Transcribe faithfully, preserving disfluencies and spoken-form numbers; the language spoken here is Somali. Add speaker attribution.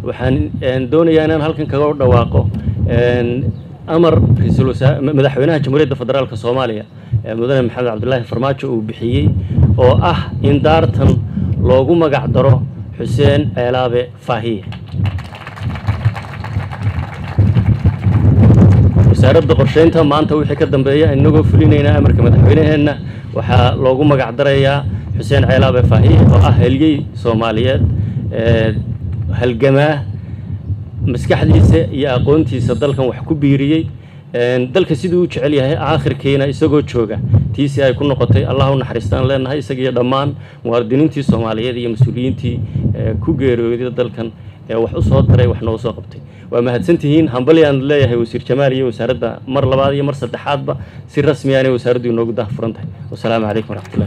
Speaker 1: waxaan doonayaa inaan halkan kaga dhawaaqo amar ra'iisul wasaare madaxweynaha jamhuuriyadda federaalka Soomaaliya mudane Maxamed Cabdullaahi Farmaajo uu bixiyay oo ah in daartan loogu magac daro Xuseen Ceelaabe Faahiye wasaaradda qorsheynta maanta wixii ka dambeeya inagoo fulinayna amarka madaxweynaheena waxa loogu magac darayaa Xuseen Ceelaabe Faahiye oo ah halgay Soomaaliyeed ee halgamaa maskaxdiisa iyo aqoontiisa dalkan wax ku biiriyay dalka sidoo uu jecel yahay aakhirkeena isagoo jooga tiisi ay ku noqotay Allah u naxariistaan leenahay isaga iyo dhammaan muwaadiniintii Soomaaliyeed iyo mas'uuliyiintii ku geeriyooday dalkan ee wax u soo taray wax noo soo qabtay waa mahadsantihiin hambaliyaan leeyahay wasiir Jamaal iyo wasaaradda mar labaad iyo mar saddexaadba si rasmi ah ay wasaaraddu inoogu daahfurantahay wassalaamu calaykum.